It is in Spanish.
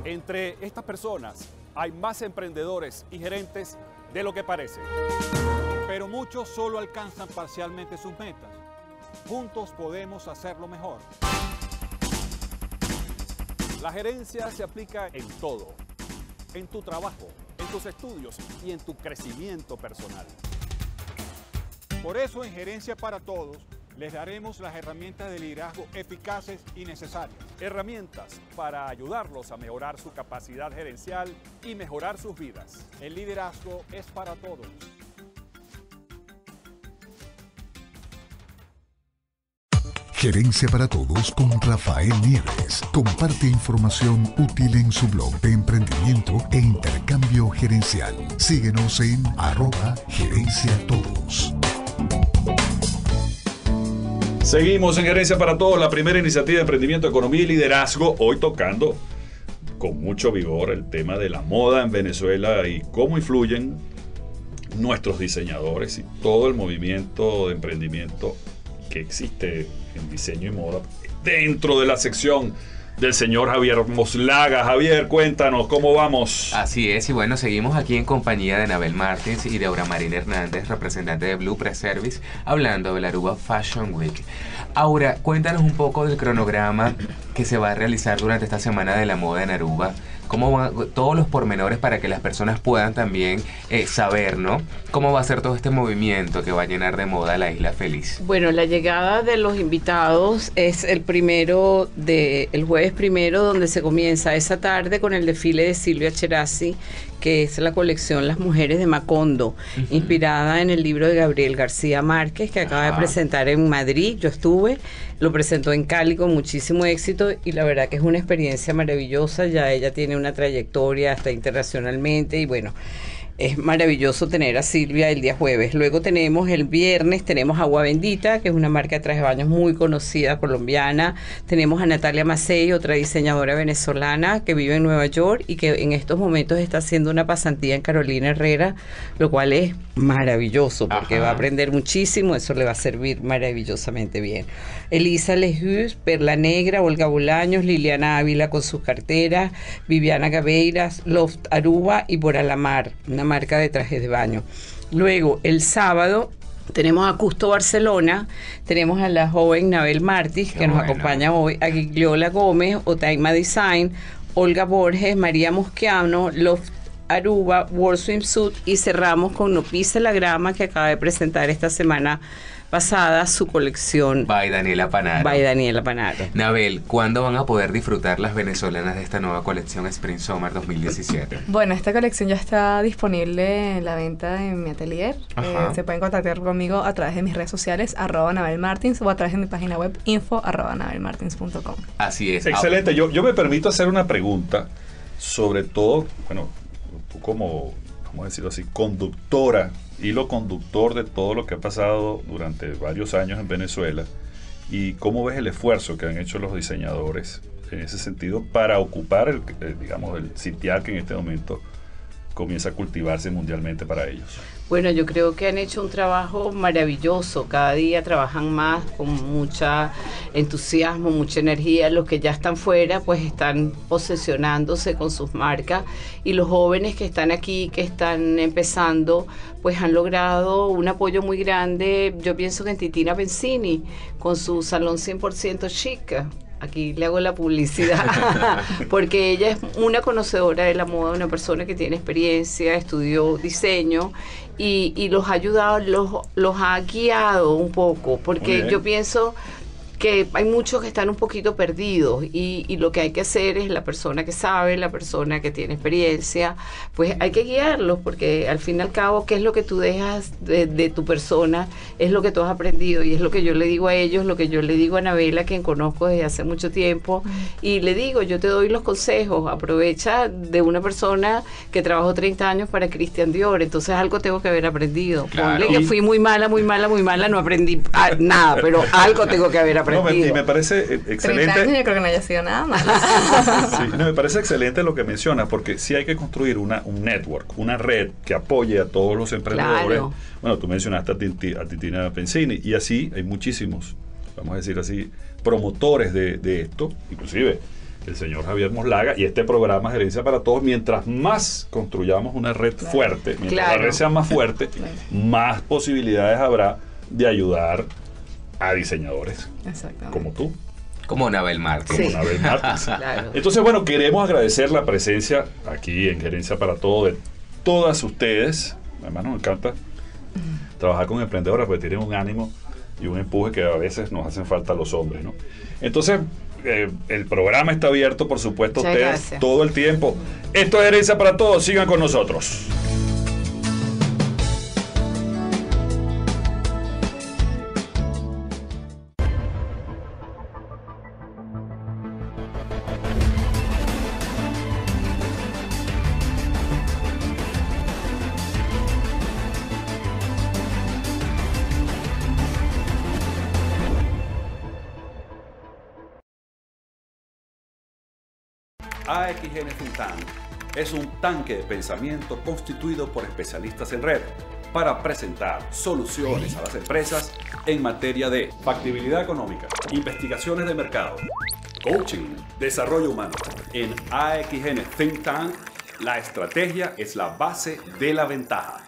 Entre estas personas hay más emprendedores y gerentes de lo que parece. Pero muchos solo alcanzan parcialmente sus metas. Juntos podemos hacerlo mejor. La gerencia se aplica en todo, en tu trabajo, en tus estudios y en tu crecimiento personal. Por eso en Gerencia para Todos les daremos las herramientas de liderazgo eficaces y necesarias. Herramientas para ayudarlos a mejorar su capacidad gerencial y mejorar sus vidas. El liderazgo es para todos. Gerencia para Todos con Rafael Nieves. Comparte información útil en su blog de emprendimiento e intercambio gerencial. Síguenos en @gerenciatodos. Seguimos en Gerencia para Todos, la primera iniciativa de emprendimiento, economía y liderazgo. Hoy tocando con mucho vigor el tema de la moda en Venezuela y cómo influyen nuestros diseñadores y todo el movimiento de emprendimiento que existe en diseño y moda dentro de la sección del señor Javier Moslaga. Javier, cuéntanos, ¿cómo vamos? Así es, y bueno, seguimos aquí en compañía de Nabel Martins y de Aura Marina Hernández, representante de Blue Press Service, hablando de la Aruba Fashion Week. Aura, cuéntanos un poco del cronograma que se va a realizar durante esta semana de la moda en Aruba. Cómo van todos los pormenores para que las personas puedan también saber, ¿no? Cómo va a ser todo este movimiento que va a llenar de moda la Isla Feliz. Bueno, la llegada de los invitados es el jueves primero, donde se comienza esa tarde con el desfile de Silvia Cherasi, que es la colección Las Mujeres de Macondo, inspirada en el libro de Gabriel García Márquez, que acaba de presentar en Madrid. Yo estuve, lo presentó en Cali con muchísimo éxito y la verdad que es una experiencia maravillosa. Ya ella tiene una trayectoria hasta internacionalmente y bueno, es maravilloso tener a Silvia el día jueves. Luego tenemos el viernes, tenemos Agua Bendita, que es una marca de trajes de baños muy conocida, colombiana. Tenemos a Natalia Macei, otra diseñadora venezolana que vive en Nueva York y que en estos momentos está haciendo una pasantía en Carolina Herrera, lo cual es maravilloso porque va a aprender muchísimo, eso le va a servir maravillosamente bien. Elisa Lejus, Perla Negra, Olga Bolaños, Liliana Ávila con sus carteras, Viviana Gaveiras, Loft Aruba y Bora la Mar, una marca de trajes de baño. Luego, el sábado, tenemos a Custo Barcelona, tenemos a la joven Nabel Martins, que nos acompaña hoy, a Gigliola Gómez, Otaima Design, Olga Borges, María Mosquiano, Loft Aruba, World Swimsuit, y cerramos con No Pise la Grama, que acaba de presentar esta semana pasada su colección By Daniela Panaro. Nabel, ¿cuándo van a poder disfrutar las venezolanas de esta nueva colección Spring Summer 2017? Bueno, esta colección ya está disponible en la venta en mi atelier. Se pueden contactar conmigo a través de mis redes sociales, @NabelMartins, o a través de mi página web, info@nabelmartins.com. Así es. Excelente. Yo me permito hacer una pregunta, sobre todo, bueno, tú como, vamos a decirlo así, hilo conductor de todo lo que ha pasado durante varios años en Venezuela, y cómo ves el esfuerzo que han hecho los diseñadores en ese sentido para ocupar el sitial que en este momento comienza a cultivarse mundialmente para ellos. Bueno, yo creo que han hecho un trabajo maravilloso. Cada día trabajan más, con mucha entusiasmo, mucha energía. Los que ya están fuera, pues están posesionándose con sus marcas. Y los jóvenes que están aquí, que están empezando, pues han logrado un apoyo muy grande. Yo pienso que en Titina Benzini, con su salón 100% chic. Aquí le hago la publicidad, porque ella es una conocedora de la moda, una persona que tiene experiencia, estudió diseño y los ha ayudado, los ha guiado un poco, porque yo pienso que hay muchos que están un poquito perdidos y lo que hay que hacer es la persona que sabe, la persona que tiene experiencia, pues hay que guiarlos, porque al fin y al cabo, ¿qué es lo que tú dejas de tu persona? Es lo que tú has aprendido y es lo que yo le digo a ellos, lo que yo le digo a Anabela, quien conozco desde hace mucho tiempo, y le digo, yo te doy los consejos, aprovecha de una persona que trabajó 30 años para Christian Dior, entonces algo tengo que haber aprendido. Claro. Ponle que fui muy mala, no aprendí nada, pero algo tengo que haber aprendido. No, me parece excelente. 30 años yo creo que no haya sido nada más. Sí, me parece excelente lo que menciona, porque sí hay que construir un network, una red que apoye a todos los emprendedores. Claro. Bueno, tú mencionaste a Titina Benzini, y así hay muchísimos, vamos a decir así, promotores de esto, inclusive el señor Javier Moslaga, y este programa Gerencia para Todos. Mientras más construyamos una red fuerte, mientras la red sea más fuerte, más posibilidades habrá de ayudar a diseñadores como tú. Como Nabel Martins. Como Nabel Martins. Claro. Entonces, bueno, queremos agradecer la presencia aquí en Gerencia para Todos de todas ustedes. Además nos encanta trabajar con emprendedoras porque tienen un ánimo y un empuje que a veces nos hacen falta a los hombres, ¿no? Entonces, el programa está abierto, por supuesto, a ustedes todo el tiempo. Esto es Herencia para Todos. Sigan con nosotros. AXN Think Tank es un tanque de pensamiento constituido por especialistas en red para presentar soluciones a las empresas en materia de factibilidad económica, investigaciones de mercado, coaching, desarrollo humano. En AXN Think Tank, la estrategia es la base de la ventaja.